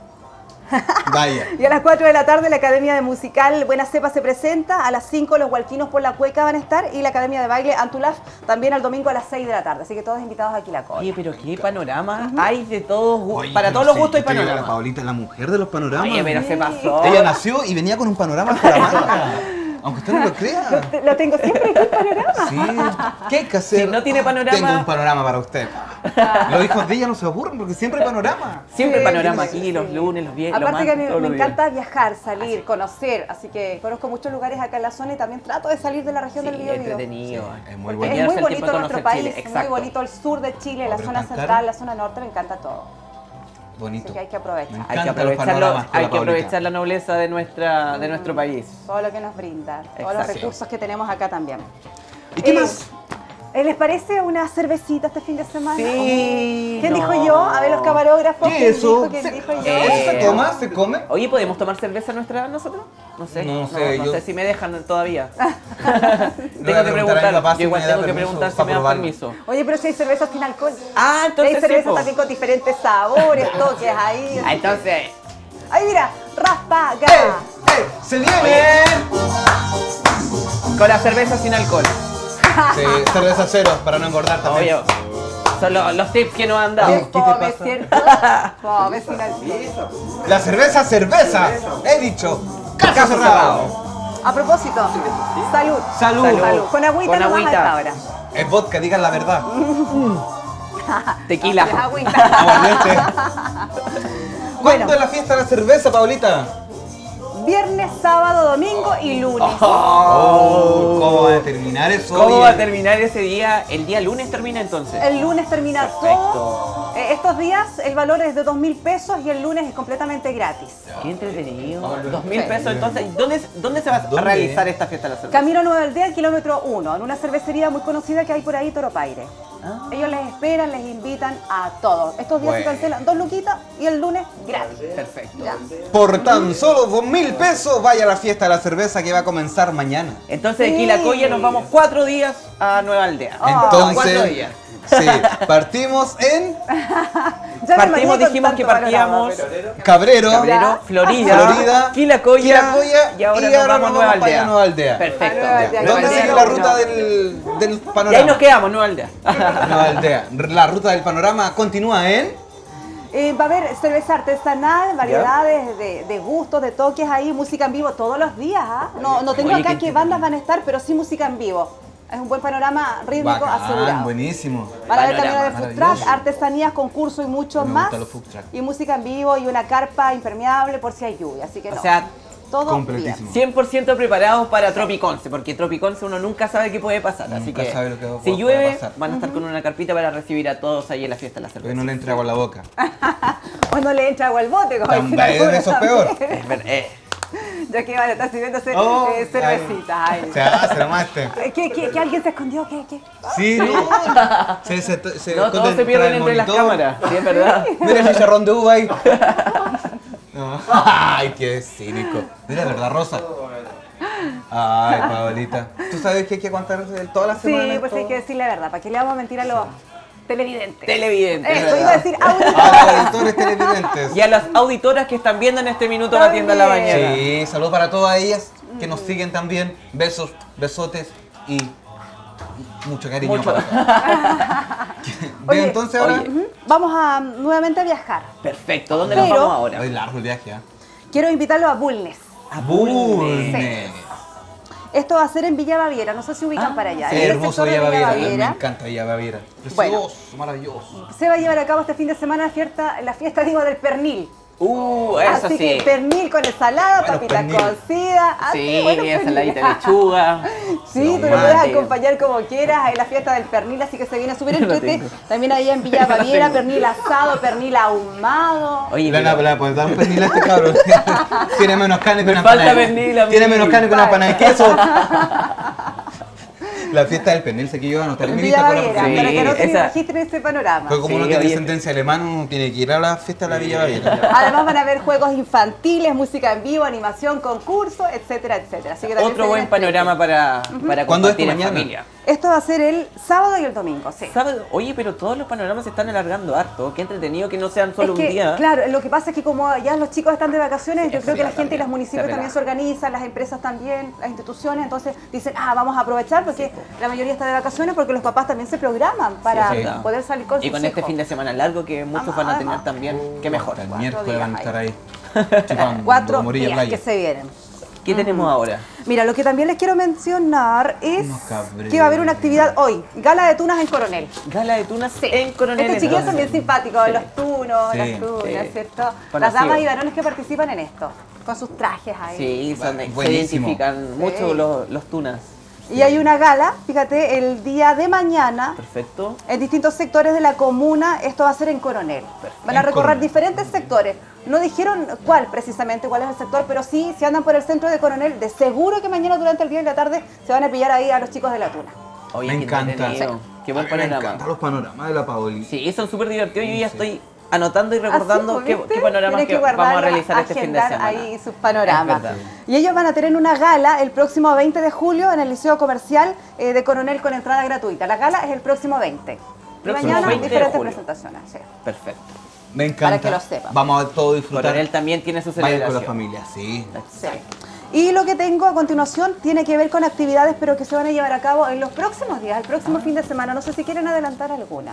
S2: Vaya.
S4: Y a las 4 de la tarde la Academia de Musical Buena Cepa se presenta, a las 5 los Hualquinos por la Cueca van a estar y la Academia de Baile Antulaf también al domingo a las 6 de la tarde. Así que todos invitados aquí a la Colla.
S3: Oye, pero qué panorama. Hay de todos,
S2: Oye,
S3: para
S2: pero
S3: todos los
S2: sí,
S3: gustos hay
S2: esta llega La
S3: panorama.
S2: Paulita, la mujer de los panoramas.
S3: Oye, pero se pasó.
S2: Ella nació y venía con un panorama por la manga. Aunque usted no lo crea.
S4: Lo tengo siempre aquí el panorama.
S2: Sí. ¿Qué hay que hacer?
S3: Si no tiene panorama-
S2: Tengo un panorama para usted. Los hijos de ella no se aburren porque siempre hay panorama.
S3: Siempre
S4: Sí,
S3: panorama
S4: sí,
S3: aquí,
S4: sí.
S3: los lunes, los viernes, los
S4: Aparte que a mí
S3: martes, todos
S4: me
S3: los días.
S4: encanta viajar, salir, conocer, así que conozco muchos lugares acá en la zona y también trato de salir de la región
S3: Sí,
S4: del Biobío.
S3: entretenido.
S2: Sí, es muy
S4: Porque
S2: bueno.
S4: es
S3: Darse
S4: muy
S3: el
S4: bonito
S3: tiempo de
S4: nuestro
S3: conocer
S4: país,
S3: Chile,
S4: muy
S3: exacto.
S4: bonito el sur de Chile, la
S2: Pero
S4: zona
S2: tan
S4: central,
S2: caro.
S4: la zona norte, me encanta todo.
S2: Bonito.
S4: Así que hay que aprovechar.
S2: Me
S3: Hay que
S2: encantan los
S3: aprovecharlo,
S2: panoramas con
S3: hay
S2: la
S3: que
S2: Paulita.
S3: aprovechar la nobleza de nuestro país.
S4: Todo lo que nos brinda, todos los
S3: Exacto.
S4: recursos que tenemos acá también.
S2: ¿Y qué más?
S4: ¿Les parece una cervecita este fin de semana?
S3: Sí,
S4: ¿Quién
S3: no.
S4: dijo yo? A ver los camarógrafos.
S2: ¿Qué
S4: ¿Quién
S2: es eso?
S4: dijo? ¿Quién dijo yo?
S2: ¿Eso se toma? ¿Se come?
S3: Oye, ¿podemos tomar cerveza nosotros? No sé.
S2: No sé,
S3: no
S2: yo-
S3: sé si me dejan todavía.
S2: voy a
S3: Tengo que
S2: preguntar a mi
S3: preguntar.
S2: papá
S3: Yo
S2: si
S3: igual
S2: me da
S3: tengo que
S2: permiso
S3: preguntar si
S2: para
S3: me dan
S2: probarla.
S3: permiso.
S4: Oye, pero si hay cerveza sin alcohol.
S3: Ah, entonces
S4: hay
S3: sí,
S4: cerveza
S3: po.
S4: también con diferentes sabores, toques ahí.
S3: Ah, entonces.
S4: Ay, mira, raspa,
S2: ¡Eh! ¡Eh! ¡Se viene!
S3: Con la cerveza sin alcohol.
S2: Sí, cerveza cero para no engordar también.
S3: Obvio. Son los tips que nos han dado.
S4: Qué
S2: ¿qué te
S4: fome,
S2: pasa?
S4: ¿cierto? Fome sin alcohol.
S2: La cerveza. He dicho. Caso cerrado.
S4: A propósito, salud.
S2: Salud.
S4: Con agüita
S3: Con
S4: nomás
S3: agüita.
S4: a esta hora.
S2: Es vodka, digan la verdad.
S3: Tequila.
S4: Es agüita.
S2: Aguardiente. ¿Cuándo
S4: Bueno.
S2: es la fiesta de la cerveza, Paulita?
S4: Viernes, sábado, domingo y lunes.
S2: ¿Cómo va a terminar eso?
S3: ¿Cómo
S2: hoy?
S3: va a terminar ese día? El día lunes termina entonces.
S4: El lunes termina
S3: Perfecto.
S4: todo. Estos días el valor es de 2.000 pesos y el lunes es completamente gratis.
S3: Qué entretenido. 2.000 pesos entonces. ¿Dónde se va a
S2: ¿Dónde?
S3: realizar esta fiesta de la cerveza?
S4: Camino a Nueva Aldea, kilómetro 1, en una cervecería muy conocida que hay por ahí, Toropaire.
S3: Ah.
S4: Ellos les esperan, les invitan a todos. Estos días se
S2: Bueno.
S4: cancelan 2 luquitas y el lunes gratis.
S3: Perfecto.
S4: Ya.
S2: Por tan solo 2.000 pesos, vaya a la fiesta de la cerveza que va a comenzar mañana.
S3: Entonces de
S4: Sí.
S3: Quilacoya nos vamos 4 días a Nueva Aldea.
S4: Ah.
S3: 4
S2: Entonces,
S3: días.
S2: sí, partimos en
S4: Ya me
S3: Partimos,
S4: imaginé con
S3: dijimos que
S4: tanto panorama,
S3: partíamos
S4: pero-
S2: Cabrero,
S3: Cabrero, Florida,
S2: Florida,
S3: Quilacoya, y ahora nos vamos a Nueva
S2: para allá a
S3: Aldea.
S2: Nueva Aldea.
S3: Perfecto.
S4: A Nueva Aldea.
S2: ¿Dónde
S4: Nueva
S2: sigue
S4: Aldea
S2: la
S4: uno.
S2: ruta del
S3: Y
S2: panorama?
S3: ahí nos quedamos, Nueva Aldea.
S2: Nueva Aldea. La ruta del panorama continúa en...
S4: Va a haber cerveza artesanal, variedades de gustos, de toques ahí, música en vivo todos los días. ¿Ah? No tengo
S3: Oye,
S4: acá
S3: qué
S4: qué bandas van a estar, pero sí música en vivo. Es un buen panorama rítmico
S2: Bacán,
S4: asegurado.
S2: buenísimo.
S4: Van a haber
S3: Panorama
S4: camiones de food truck,
S2: maravilloso.
S4: artesanías, concursos y mucho
S2: Me
S4: más.
S2: gustan los food truck.
S4: Y música en vivo y una carpa impermeable por si hay lluvia. Así que
S3: O
S4: no.
S3: sea,
S4: todo
S2: completísimo.
S4: bien.
S3: 100% preparados para Tropiconce, porque Tropiconce uno nunca sabe qué puede pasar. Así
S2: Nunca
S3: que
S2: sabe lo que
S3: si
S2: puede
S3: llueve,
S2: pasar.
S3: van a estar con una carpita para recibir a todos ahí en la fiesta de la
S2: Hoy
S3: cerveza.
S2: no le entra agua a la boca.
S4: O no le entra agua al bote, como dicen
S2: También
S4: algunos
S2: eso es peor.
S4: también.
S3: Es verdad,
S4: Ya que van a estar sirviendo
S2: Oh,
S4: cervecitas. Ay.
S2: Se hace nomás este.
S4: ¿Qué alguien se escondió? ¿Qué?
S2: Sí, no. Se
S3: no, todos se pierden entre las cámaras, sí, es verdad.
S2: Mira el chicharrón de uva ahí. No. Ay, qué cínico. Mira, ¿verdad, Rosa? Ay, Paolita. ¿Tú sabes que hay que aguantar toda la semana?
S4: Sí, pues hay que decir la verdad. ¿Para qué le vamos a mentir a los televidentes?
S3: Televidentes.
S4: Eso, iba a decir
S2: A
S4: auditores.
S2: los auditores televidentes.
S3: Y a las auditoras que están viendo en este minuto la tienda de la
S4: También.
S3: mañana.
S2: Sí, saludos para todas ellas que nos siguen también. Besos, besotes y mucho cariño
S3: Mucho.
S2: para todas. Bien,
S4: Oye,
S2: entonces ahora.
S3: oye.
S4: Vamos a nuevamente a viajar.
S3: Perfecto, ¿dónde nos
S4: Pero-
S3: vamos ahora?
S2: Hoy largo el viaje, ¿ah?
S4: Quiero invitarlos a Bulnes.
S3: A
S2: Bulnes.
S4: Esto va a ser en Villa Baviera, no sé si ubican para allá.
S2: Sí,
S4: En el
S2: hermoso
S4: sector de
S2: Villa Baviera. Me
S4: Baviera
S2: encanta Villa Baviera. Precioso,
S4: Bueno.
S2: maravilloso.
S4: se va a llevar a cabo este fin de semana la fiesta digo, del pernil.
S3: Eso
S4: Así
S3: sí.
S4: que pernil con ensalada,
S2: Bueno,
S4: papita
S2: pernil.
S4: cocida.
S3: Sí,
S4: bueno,
S3: ensaladita de
S4: pernil.
S3: lechuga.
S4: Sí, tú lo
S2: Tomate.
S4: puedes acompañar como quieras en la fiesta del pernil, así que se viene súper
S3: Lo
S4: entrete.
S3: tengo.
S4: También allá en Villa Baviera, pernil asado, pernil ahumado.
S3: Oye,
S2: Le
S3: pero-
S2: puedes dar un pernil a este cabrón. Tiene menos carne que una
S3: falta
S2: empanada.
S3: pernil a mí.
S2: Tiene menos carne que una
S4: Falta.
S2: empanada de queso. La fiesta del pernil, sé que yo voy a anotar en
S4: En
S2: mi
S4: Villa
S2: lista con la
S4: Baviera,
S3: Sí,
S4: para que no te
S3: esa-
S4: registren ese panorama.
S2: Porque como
S3: Sí,
S2: uno tiene
S3: oye.
S2: descendencia alemana, uno tiene que ir a la fiesta de la Villa Baviera.
S4: Además van a haber juegos infantiles, música en vivo, animación, concurso, etcétera, etcétera. Así que también
S3: Otro
S4: se
S3: buen
S4: viene
S3: panorama para
S2: ¿Cuándo es
S3: compartir
S2: tu
S3: en
S2: mañana?
S3: familia.
S4: Esto va a ser el sábado y el domingo, sí.
S3: ¿Sabes? Oye, pero todos los panoramas se están alargando harto. Qué entretenido que no sean solo
S4: Es que,
S3: un día.
S4: claro, lo que pasa es que como ya los chicos están de vacaciones,
S3: Sí,
S4: yo creo
S3: sí,
S4: que la gente y
S3: también,
S4: los municipios
S3: se
S4: también
S3: relaja.
S4: se organizan, las empresas también, las instituciones, entonces dicen, vamos a aprovechar porque la mayoría está de vacaciones porque los papás también se programan para
S3: Sí, sí.
S4: poder salir con
S3: Y
S4: sus
S3: con este
S4: hijos.
S3: fin de semana largo que muchos van a tener
S4: Además.
S3: también. Qué mejor.
S2: Hasta el
S4: 4
S2: miércoles van a
S4: días
S2: estar
S4: ahí.
S2: ahí. Chupando
S4: 4
S2: morilla
S4: días
S2: playa.
S4: que se vienen.
S3: ¿Qué tenemos ahora?
S4: Mira, lo que también les quiero mencionar es
S2: Unos cabreros.
S4: que va a haber una actividad hoy, gala de tunas en Coronel.
S3: Gala de tunas en Coronel.
S4: Estos chiquillos son bien
S3: entonces.
S4: simpáticos,
S3: Sí.
S4: los tunos,
S2: Sí,
S4: las tunas,
S3: sí.
S4: ¿cierto?
S3: Conocido.
S4: Las damas y varones que participan en esto, con sus trajes ahí.
S3: Sí, se
S2: Buenísimo.
S3: identifican mucho
S4: Sí.
S3: los tunas.
S4: Y hay una gala, fíjate, el día de mañana,
S3: Perfecto.
S4: en distintos sectores de la comuna, esto va a ser en Coronel. Van a
S2: En
S4: recorrer
S2: Coronel.
S4: diferentes sectores. No dijeron cuál precisamente, cuál es el sector, pero sí, si andan por el centro de Coronel, de seguro que mañana durante el día y la tarde se van a pillar ahí a los chicos de la tuna.
S3: Oye,
S2: Me
S3: qué
S2: encanta.
S3: entretenido. Qué buen
S2: A mí me
S3: panorama.
S2: encantan los panoramas de la Paoli.
S3: Sí, son súper divertidos. Yo ya
S2: Sí.
S3: estoy anotando y recordando
S4: Así, pues,
S3: qué
S4: ¿viste?
S3: panoramas
S4: Tienen
S3: que vamos a
S4: guardarlos,
S3: realizar este fin de
S4: agendar
S3: semana.
S4: ahí sus panoramas.
S3: Es verdad.
S4: Y ellos van a tener una gala el próximo 20 de julio en el Liceo Comercial de Coronel con entrada gratuita. La gala es el próximo 20. Y
S3: Próximo
S4: mañana
S3: 20 de
S4: diferentes
S3: julio.
S4: presentaciones. Sí.
S3: Perfecto.
S2: Me encanta.
S4: Para que lo sepan.
S2: Vamos a todo disfrutar.
S3: Coronel también tiene su
S2: Vayan con la
S3: celebración.
S2: familia, sí.
S4: Sí. Y lo que tengo a continuación tiene que ver con actividades, pero que se van a llevar a cabo en los próximos días, el próximo fin de semana. No sé si quieren adelantar alguna.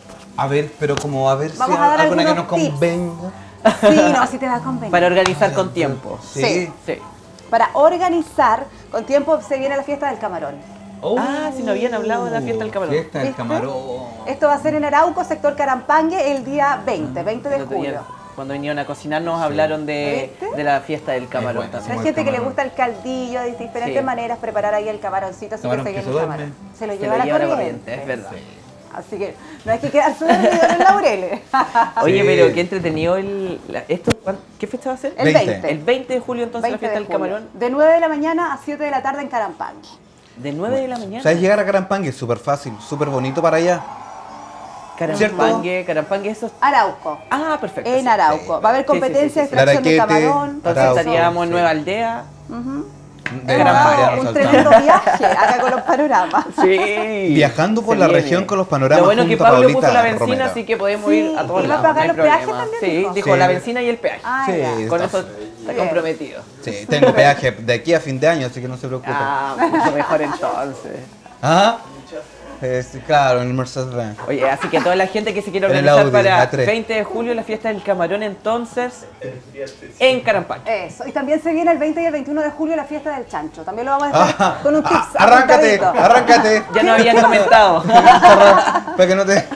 S2: A ver, pero como a ver
S4: Vamos
S2: si
S4: a dar
S2: alguna que nos
S4: algunos tips.
S2: convenga.
S4: Sí, no, si te va a convenir.
S3: Para organizar con tiempo.
S2: Sí.
S3: Sí.
S4: Para organizar con tiempo se viene la fiesta del camarón.
S3: Ah, si no habían hablado de la fiesta del camarón.
S2: Fiesta del
S4: ¿Viste?
S2: camarón.
S4: Esto va a ser en Arauco, sector Carampangue, el día 20 de
S3: El otro día,
S4: julio.
S3: cuando vinieron a cocinar nos hablaron
S4: ¿Viste?
S3: de la fiesta del camarón
S2: bueno,
S3: también.
S4: Hay
S2: Como
S4: gente
S2: el
S4: que le
S2: camarón.
S4: gusta el caldillo, de diferentes
S3: Sí.
S4: maneras preparar ahí el camaroncito, así
S2: Camarón
S4: que se
S2: que
S4: viene
S2: se
S4: el
S2: duerme.
S4: camarón. Se lo
S3: Se
S4: lleva
S3: lo
S4: la
S3: lleva la
S4: corriente.
S3: corriente, es verdad.
S4: Así que no hay que quedarse dormido en los laureles.
S3: Oye,
S2: Sí.
S3: pero qué entretenido ¿qué fecha va a ser?
S4: El
S2: 20.
S4: 20.
S3: El 20 de julio entonces
S4: 20
S3: la fiesta
S4: de
S3: del
S4: julio.
S3: camarón.
S4: De 9 de la mañana a 7 de la tarde en Carampangue.
S3: De 9 de la mañana.
S2: ¿Sabes llegar a Carampangue? Es súper fácil, súper bonito para allá.
S3: Carampangue, eso.
S4: Arauco.
S3: Ah, perfecto.
S4: En
S3: sí.
S4: Arauco. Va a haber
S3: Sí, sí,
S4: competencia
S3: sí, sí,
S4: de extracción de
S2: Laraquete,
S4: camarón.
S3: Entonces
S2: Arauco,
S3: estaríamos en
S2: sí.
S3: Nueva Aldea.
S2: De
S3: Carampangue,
S2: Carampangue,
S4: Un
S2: nos
S4: tremendo
S2: saltamos.
S4: viaje acá con los panoramas.
S3: Sí.
S2: Viajando por
S3: Se
S2: la
S3: viene.
S2: región con los panoramas
S3: Lo bueno es que
S2: junto a
S3: Pablo
S2: Paulita
S3: puso la benzina,
S2: Romero.
S3: así que podemos
S4: Sí,
S3: ir a todos
S4: ¿y va a
S3: lados.
S4: pagar
S3: no hay
S4: los peajes
S3: problema.
S4: también,
S3: Sí,
S4: dijo?
S3: dijo
S2: Sí.
S3: la benzina y el peaje.
S4: Ah,
S2: Sí,
S4: ya.
S3: Con
S2: está-
S3: eso está
S4: Bien.
S3: comprometido.
S2: Sí, tengo peaje de aquí a fin de año, así que no se preocupe.
S3: Ah, mucho mejor entonces.
S2: ¿Ah? Claro, en el Mercedes-Benz.
S3: Oye, así que toda la gente que se quiere
S2: En el
S3: organizar
S2: Audi
S3: para
S2: A3.
S3: 20 de julio la fiesta del camarón entonces en Carampangue.
S4: Eso. Y también se viene el 20 y el 21 de julio la fiesta del chancho. También lo vamos a dejar
S2: Ah,
S4: con un tips.
S2: arráncate,
S4: apuntadito.
S2: arráncate.
S3: Ya nos habían comentado.
S2: Para que no te.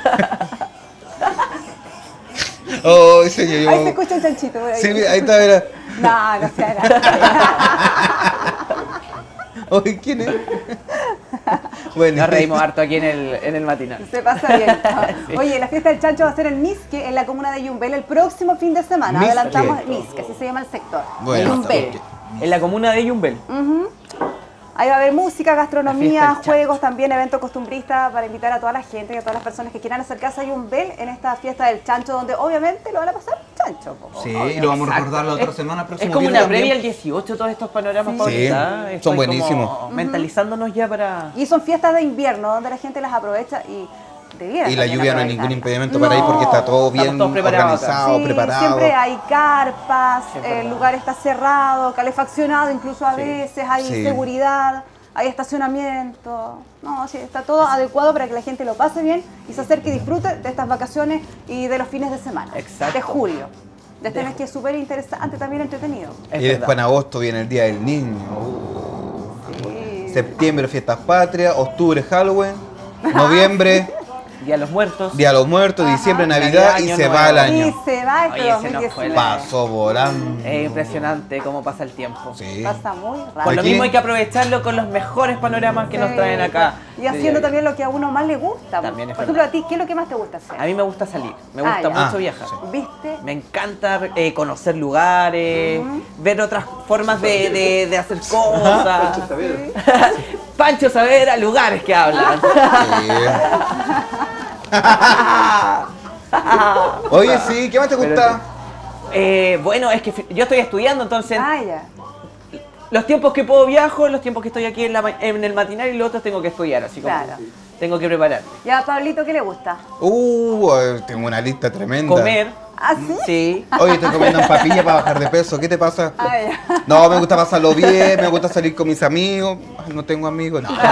S2: Oh, señor.
S4: Ahí se escucha el chanchito. por ahí.
S2: Sí, mira, ahí está, mira.
S4: No, no se hará.
S2: Oye, ¿quién es? Buenísimo.
S3: Nos reímos harto aquí en el matinal.
S4: Se pasa bien.
S3: Sí.
S4: Oye, la fiesta del chancho va a ser en Misque, en la comuna de Yumbel, el próximo fin de semana.
S2: Misque.
S4: Adelantamos Misque, así se llama el sector.
S2: Bueno,
S4: Yumbel.
S2: está bien.
S3: En la comuna de Yumbel.
S4: Ahí va a haber música,
S3: La fiesta
S4: gastronomía,
S3: del chancho.
S4: juegos, también eventos costumbristas para invitar a toda la gente y a todas las personas que quieran acercarse a Yumbel en esta fiesta del chancho, donde obviamente lo van a pasar chancho. Po.
S2: Sí, y lo vamos a recordar la otra semana.
S3: Es
S2: próximo
S3: como
S2: viernes
S3: una previa
S2: también.
S3: al 18, todos estos panoramas,
S4: Sí.
S3: Paulita.
S2: Sí,
S3: Estoy
S2: son buenísimos.
S3: como mentalizándonos ya para...
S4: Y son fiestas de invierno, donde la gente las aprovecha y debiera
S2: Y la
S4: también
S2: lluvia no hay
S4: aprovecharlas.
S2: ningún impedimento para ir porque está todo
S3: Estamos
S2: bien
S3: todos preparados acá.
S2: organizado,
S4: Sí,
S2: preparado.
S4: siempre hay carpas,
S3: Sí, es
S4: el
S3: verdad.
S4: lugar está cerrado, calefaccionado incluso a
S3: Sí.
S4: veces, hay
S2: Sí.
S4: seguridad, hay estacionamiento. No, sí, está todo adecuado para que la gente lo pase bien y se acerque y disfrute de estas vacaciones y de los fines de semana.
S3: Exacto.
S4: De julio. De este mes que es súper interesante, también entretenido.
S3: Es
S2: Y después en
S3: verdad.
S2: agosto viene el Día del Niño.
S4: Sí.
S2: Septiembre, fiestas patrias. Octubre, Halloween. Noviembre,
S3: Día de los Muertos.
S2: Día de los Muertos. Diciembre, Navidad.
S3: Navidad,
S2: y
S3: Año
S2: se
S3: Nuevo.
S2: va el
S4: Y
S2: año.
S4: se va este
S3: Oye, se nos fue
S4: 2019.
S2: Pasó volando.
S3: Es impresionante cómo pasa el tiempo.
S2: Sí.
S4: Pasa muy
S3: Por
S4: rápido.
S3: lo
S2: Aquí-
S3: mismo hay que aprovecharlo con los mejores panoramas que nos
S4: Sí,
S3: traen acá.
S4: Y haciendo también lo que a uno más le gusta.
S3: También es
S4: Por ejemplo,
S3: verdad.
S4: a ti, ¿qué es lo que más te gusta hacer?
S3: A mí me gusta salir, me gusta
S4: ya.
S3: mucho
S2: Ah,
S3: viajar.
S2: sí.
S4: ¿Viste?
S3: Me encanta conocer lugares, ver otras formas de hacer cosas. Pancho Saavedra, lugares que hablan.
S2: Oye, sí, ¿qué más te gusta?
S3: Bueno, es que yo estoy estudiando, entonces
S4: Ah, ya.
S3: los tiempos que puedo viajo, los tiempos que estoy aquí en el matinal y los otros tengo que estudiar, así como
S4: Claro.
S3: tengo que preparar.
S4: Ya, a Pablito, ¿qué le gusta?
S2: Tengo una lista tremenda.
S3: Comer,
S4: ¿Ah, sí?
S3: sí.
S2: Oye, estoy comiendo papilla para bajar de peso. ¿Qué te pasa?
S4: Ah, ya.
S2: No, me gusta pasarlo bien, me gusta salir con mis amigos. Ay, no tengo amigos, no.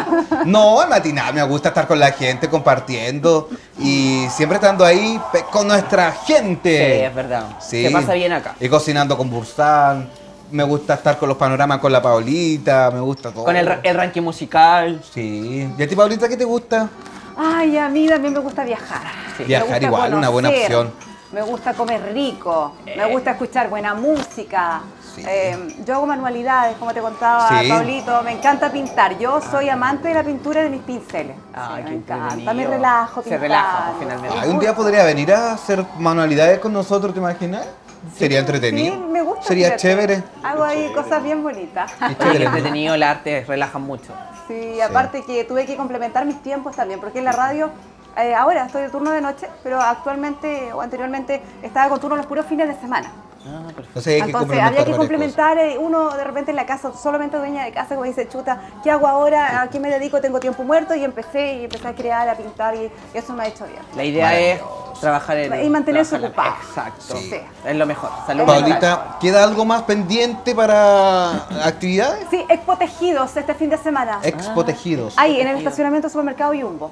S2: No, el matinal, me gusta estar con la gente, compartiendo y siempre estando ahí con nuestra
S3: Sí,
S2: gente.
S3: es verdad.
S2: Sí.
S3: Se pasa bien acá.
S2: Y cocinando con Bursan. Me gusta estar con los panoramas con la Paulita, me gusta todo.
S3: Con el ranking musical.
S2: Sí. ¿Y a ti, Paulita, qué te gusta?
S4: Ay, a mí también me gusta viajar.
S3: Sí.
S4: Me
S2: Viajar
S4: gusta
S2: igual, una buena
S4: conocer,
S2: opción.
S4: Me gusta comer rico, me gusta escuchar buena música.
S2: Sí.
S4: Yo hago manualidades, como te contaba
S2: Sí.
S4: Pablito, me encanta pintar. Yo soy amante de la pintura y de mis pinceles.
S3: Ay,
S4: Sí,
S3: qué
S4: me encanta,
S3: entretenido.
S4: me relajo
S3: Se
S4: pintando.
S3: relaja, pues, finalmente.
S2: Ay, un día podría venir a hacer manualidades con nosotros, ¿te imaginas? Sería entretenido.
S4: Sí, me gusta.
S2: Sería
S4: fíjate.
S2: chévere.
S4: Hago ahí cosas bien bonitas.
S2: Qué
S3: Oye,
S2: chévere.
S3: entretenido, el arte relaja mucho.
S4: Sí, aparte que tuve que complementar mis tiempos también, porque en la radio, ahora estoy de turno de noche, pero actualmente o anteriormente estaba con turno los puros fines de semana.
S3: Ah, perfecto.
S2: Entonces hay que
S4: Entonces
S2: complementar
S4: había que
S2: varias
S4: complementar, uno de repente en la casa, solamente dueña de casa, como dice, chuta, ¿qué hago ahora? ¿A qué me dedico? Tengo tiempo muerto y empecé a crear, a pintar y eso me ha hecho bien.
S3: La idea es trabajar
S4: Y mantenerse
S3: trabajar la-
S4: ocupado.
S3: Exacto.
S4: Sí.
S3: Es lo mejor. Salud
S2: cosas.
S3: mental.
S2: Paulita, ¿queda algo más pendiente para actividades?
S4: Sí, Expo Tejidos este fin de semana.
S2: Expo Tejidos.
S4: Ahí, en el estacionamiento supermercado Jumbo.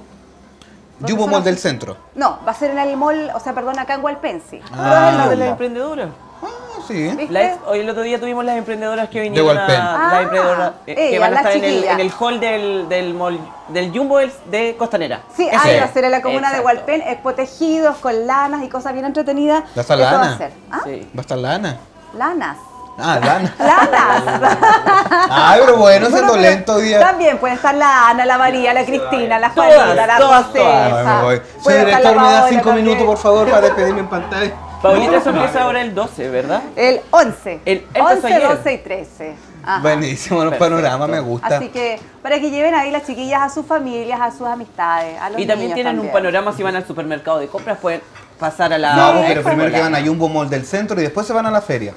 S2: Jumbo Mall del centro.
S4: No, va a ser en el mall, o sea, perdón, acá en Hualpensi.
S2: Ah,
S3: ¿La de las
S2: ya.
S3: emprendedoras?
S2: Ah, sí.
S4: ¿Viste?
S3: Hoy el otro día tuvimos las emprendedoras que vinieron
S2: Walpen.
S3: las emprendedoras que
S4: ellas,
S3: van a
S4: las
S3: estar
S4: chiquillas.
S3: en el hall del mall del Jumbo de Costanera.
S4: Sí,
S3: Ese
S4: ahí
S3: es.
S4: va a ser en la comuna de
S3: Exacto.
S4: Hualpén, Expo Tejidos, con lanas y cosas bien entretenidas.
S2: ¿Va a estar
S4: Eso va
S2: lana?
S4: a ser. ¿Ah?
S3: Sí.
S2: Va a estar Lana.
S4: Lanas.
S2: Ah, Lana.
S4: ¡Lanas!
S2: Ay, pero bueno,
S4: Bueno,
S2: siendo
S4: pero
S2: lento hoy día.
S4: También puede estar la Ana, la María, la Cristina, la
S3: Todas,
S4: Juanita, la
S3: todas,
S4: Rosefa.
S2: Ay, me voy.
S4: Puede
S2: Señor
S4: estar la
S2: director, me da
S4: Paola
S2: 5
S4: también.
S2: minutos, por favor, para despedirme en pantalla.
S3: Paulita, eso empieza ahora el 12, ¿verdad?
S4: El 11.
S3: El empezó
S4: 11,
S3: ayer.
S4: 12 y 13. Ajá.
S2: Buenísimo, los
S3: Perfecto.
S2: panoramas, me gusta.
S4: Así que para que lleven ahí las chiquillas a sus familias, a sus amistades, a los
S3: Y también
S4: niños
S3: tienen un
S4: también.
S3: panorama si van al supermercado de compras, pueden pasar a la...
S2: No, pero
S4: Expo
S2: primero que
S3: Volana.
S2: van a Jumbo Mall del centro y después se van a la feria.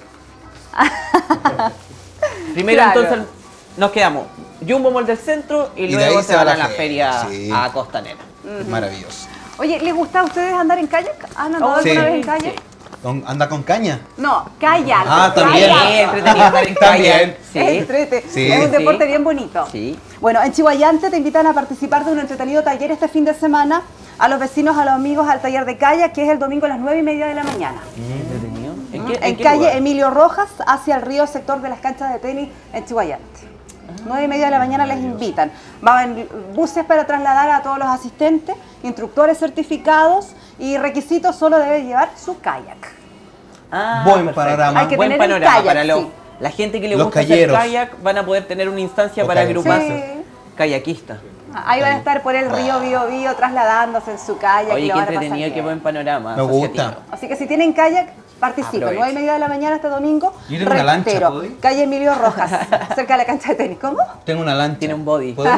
S3: Primero
S4: Claro.
S3: entonces nos quedamos Jumbo Mall del centro y
S2: Y de
S3: luego
S2: ahí
S3: se van a la feria
S2: Sí.
S3: a Costanera.
S2: Maravilloso.
S4: Oye, ¿les gusta a ustedes andar en kayak? ¿Han andado
S2: Sí.
S4: alguna vez en kayak?
S3: Sí.
S2: ¿Anda con caña?
S4: No, kayak.
S2: Ah, también.
S4: kayak.
S3: Sí, entretenido andar en
S2: También.
S3: kayak. Sí.
S4: Es entrete.
S2: Sí.
S4: Es un
S3: Sí.
S4: deporte bien bonito.
S3: Sí.
S4: Bueno, en Chihuayante te invitan a participar de un entretenido taller este fin de semana a los vecinos, a los amigos, al taller de kayak, que es el domingo a las 9:30 de la mañana.
S3: Entretenido.
S4: En calle Emilio Rojas, hacia el río, sector de las canchas de tenis en Chihuayante. 9:30 de la mañana les invitan. Van buses para trasladar a todos los asistentes, instructores certificados y requisitos, solo debe llevar su kayak.
S2: Buen panorama.
S4: Hay que
S3: Buen
S4: tener el
S3: panorama
S4: kayak,
S3: para
S4: sí.
S3: la gente que le
S2: Los
S3: gusta
S2: calleros.
S3: hacer kayak van a poder tener una instancia
S2: Los
S3: para
S2: calleros.
S3: agruparse.
S4: Sí.
S3: Kayakista.
S4: Ahí van a estar por el río Biobío trasladándose en su kayak.
S3: Oye,
S4: y lo
S3: qué
S4: van a pasar
S3: entretenido, qué
S4: bien.
S3: buen panorama.
S2: Me gusta.
S3: asociativo.
S4: Así que si tienen kayak, participen.
S3: Aprovechen.
S4: 9:30 de la mañana este domingo.
S2: Yo tengo una lancha,
S4: Rentero,
S2: ¿puedo ir?
S4: calle Emilio Rojas, cerca de la cancha de tenis. ¿Cómo?
S2: Tengo una lancha.
S3: Tiene un body.
S2: ¿Puedo ir?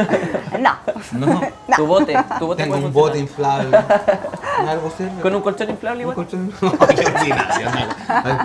S4: No.
S2: No.
S4: No.
S3: Tu bote
S2: Tengo
S3: puede
S2: un
S3: funcionar.
S2: bote inflable. ¿Algo serio?
S3: ¿Con un colchón inflable
S2: Un
S3: igual?
S2: colchón. Qué ordinario, no. Ay,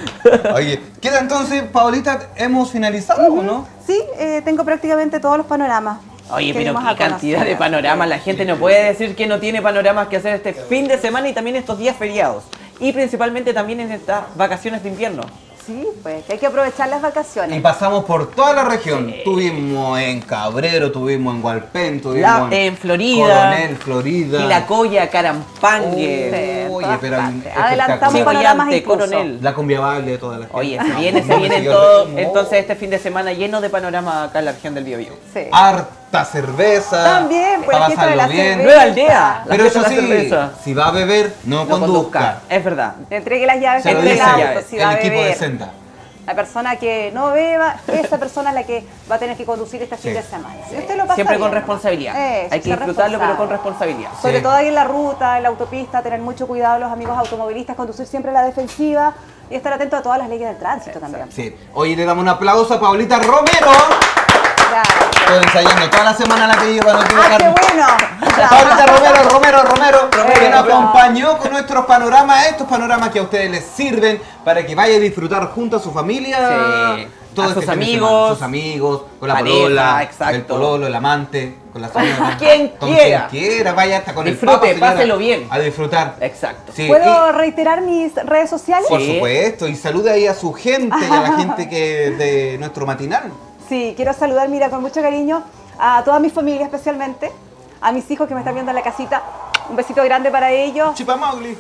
S2: Oye, ¿queda entonces, Paulita? ¿Hemos finalizado o no?
S4: Sí, tengo prácticamente todos los panoramas.
S3: Oye,
S4: que
S3: pero
S4: dimos
S3: qué
S4: a conocer.
S3: cantidad de panoramas. La gente no puede decir que no tiene panoramas que hacer este fin de semana y también estos días feriados. Y principalmente también en estas vacaciones de invierno.
S4: Sí, pues que hay que aprovechar las
S2: Y
S4: vacaciones.
S2: pasamos por toda la región. Tuvimos en Cabrero, tuvimos en Hualpén, tuvimos
S3: En Florida.
S2: Coronel, Florida.
S3: Quilacoya, Carampangue.
S4: Sí, en
S2: Oye,
S4: todas
S2: pero hay
S4: partes. Adelantamos
S2: espectacular.
S4: panoramas
S3: Chihuayante,
S4: incluso.
S3: Coronel.
S2: La cumbia baile de toda la gente.
S3: Oye, se
S2: No,
S3: viene
S2: señor,
S3: todo.
S2: no.
S3: Entonces este fin de semana lleno de panoramas acá en la región del Biobío.
S4: Sí.
S2: Harta cerveza.
S4: También, pues
S2: para
S4: la fiesta de la
S2: pasarlo bien.
S4: cerveza.
S3: Nueva aldea. La
S2: Pero
S3: fiesta
S2: eso
S3: de la
S2: sí,
S3: cerveza.
S2: si va a beber, no,
S3: No
S2: conduzca.
S3: Es verdad.
S4: Le entregue las llaves
S2: Se lo
S4: entre
S2: dice
S4: el auto, si va
S2: el
S4: a
S2: equipo de
S4: beber.
S2: Senda.
S4: La persona que no beba, esa persona es la que va a tener que conducir este fin
S2: Sí.
S4: de semana. Si usted lo pasa
S3: Siempre con
S4: bien,
S3: responsabilidad.
S4: Eso,
S3: Hay que
S4: ser
S3: disfrutarlo, pero con
S4: responsable.
S3: responsabilidad.
S4: Sobre
S2: Sí.
S4: todo ahí en la ruta, en la autopista, tener mucho cuidado los amigos automovilistas, conducir siempre a la defensiva y estar atento a todas las leyes del tránsito también.
S2: Sí. Hoy le damos un aplauso a Paulita Romero.
S4: Gracias.
S2: Estoy ensayando toda la semana la que lleva, no quiero
S4: ¡Ah, qué
S2: dejarme.
S4: bueno!
S2: Paulita Romero, que nos
S3: Romero.
S2: acompañó con nuestros panoramas, estos panoramas que a ustedes les sirven para que vaya a disfrutar junto a su familia.
S3: Sí.
S2: Todo
S3: A
S2: este
S3: sus
S2: fin de
S3: amigos.
S2: semana, sus amigos, con la
S3: Pareja,
S2: polola,
S3: exacto.
S2: el pololo, el amante, con la señora.
S3: Quien
S2: con
S3: quiera.
S2: quien quiera, vaya hasta con
S3: Disfrute,
S2: el papa, señora,
S3: páselo bien.
S2: a disfrutar.
S3: Exacto.
S2: Sí,
S4: ¿Puedo reiterar mis redes sociales?
S2: por
S3: Sí.
S2: supuesto, y salude ahí a su gente y a la gente que de nuestro matinal.
S4: Sí, quiero saludar, mira, con mucho cariño a toda mi familia especialmente, a mis hijos que me están viendo en la casita. Un besito grande para ellos.
S2: Chipamogli.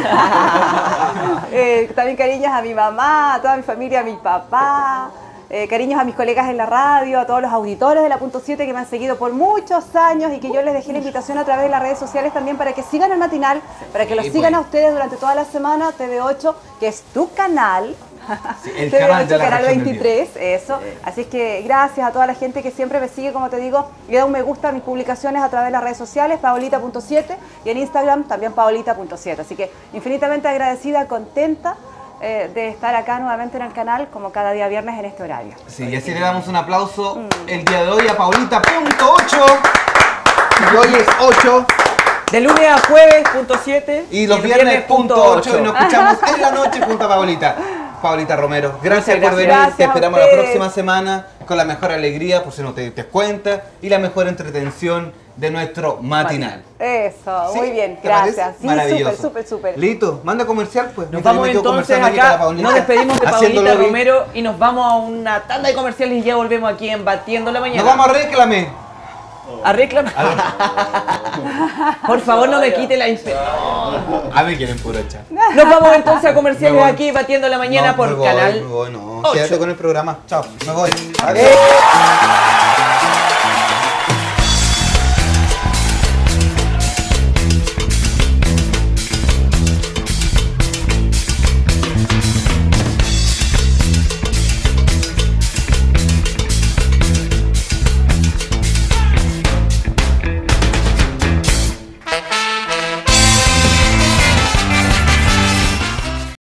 S4: También cariños a mi mamá, a toda mi familia, a mi papá. Cariños a mis colegas en la radio, a todos los auditores de la Punto 7 que me han seguido por muchos años y que yo les dejé la invitación a través de las redes sociales también para que sigan el matinal, para que lo
S2: Sí,
S4: sigan
S2: pues.
S4: a ustedes durante toda la semana, TV8, que es tu canal.
S2: Sí, el
S4: TV8,
S2: canal de la
S4: canal
S2: región del
S4: 23, eso. Así es que gracias a toda la gente que siempre me sigue, como te digo, le da un me gusta a mis publicaciones a través de las redes sociales, paolita.7 y en Instagram también paolita.7. Así que infinitamente agradecida, contenta de estar acá nuevamente en el canal, como cada día viernes en este horario.
S2: Sí, y así le damos un aplauso el día de hoy a Paulita.8. Y hoy es 8
S3: De lunes a jueves, punto 7.
S2: y los viernes punto 8 y nos escuchamos en la noche junto a Paulita. Paulita Romero, gracias
S3: Muchas
S2: por venir.
S4: gracias.
S2: Te
S4: Gracias a
S2: esperamos la
S4: ustedes.
S2: próxima semana con la mejor alegría, por si no te cuenta, y la mejor entretención de nuestro matinal.
S4: Eso,
S2: ¿Sí?
S4: muy bien,
S2: ¿Te parece?
S4: gracias. Sí,
S2: Maravilloso.
S4: súper.
S2: Lito, manda comercial pues.
S3: Nos
S2: Mientras
S3: vamos
S2: yo me quedo
S3: entonces
S2: conversando aquí con la
S3: acá,
S2: Paulita,
S3: nos despedimos de
S2: haciendo
S3: Paulita
S2: lobby.
S3: Romero y nos vamos a una tanda de comerciales y ya volvemos aquí en Batiendo la Mañana.
S2: Nos vamos a reclamar.
S3: a reclamar. Por favor, no me quite la
S2: A ver quieren puro echar.
S3: Nos vamos entonces a comerciales
S2: Me voy.
S3: aquí Batiendo la Mañana
S2: No,
S3: por
S2: me voy,
S3: Canal
S2: me voy, no.
S3: 8.
S2: Quédate con el programa. Chao, me voy. Adiós.